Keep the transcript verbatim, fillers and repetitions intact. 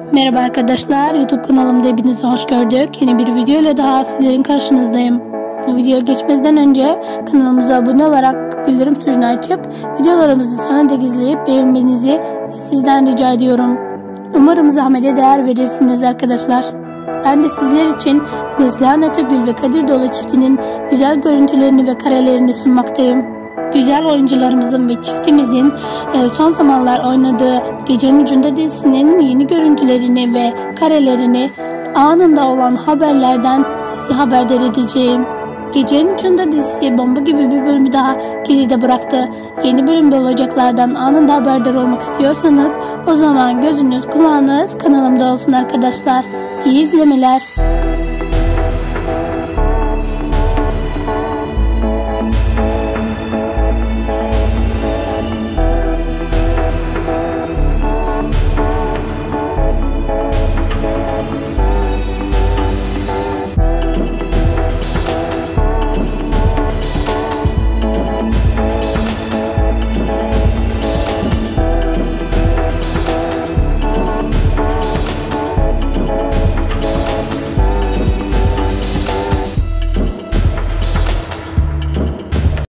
Merhaba arkadaşlar, YouTube kanalımda hepinizi hoş gördük. Yeni bir video ile daha sizlerin karşınızdayım. Bu videoya geçmeden önce kanalımıza abone olarak bildirim tuşunu açıp videolarımızı sona dek izleyip beğenmenizi sizden rica ediyorum. Umarım zahmete değer verirsiniz arkadaşlar. Ben de sizler için Neslihan Atagül ve Kadir Dolu çiftinin güzel görüntülerini ve karelerini sunmaktayım. Güzel oyuncularımızın ve çiftimizin son zamanlar oynadığı Gecenin Ucunda dizisinin yeni görüntülerini ve karelerini anında olan haberlerden sizi haberdar edeceğim. Gecenin Ucunda dizisi bomba gibi bir bölümü daha geride bıraktı. Yeni bölümde olacaklardan anında haberdar olmak istiyorsanız o zaman gözünüz kulağınız kanalımda olsun arkadaşlar. İyi izlemeler.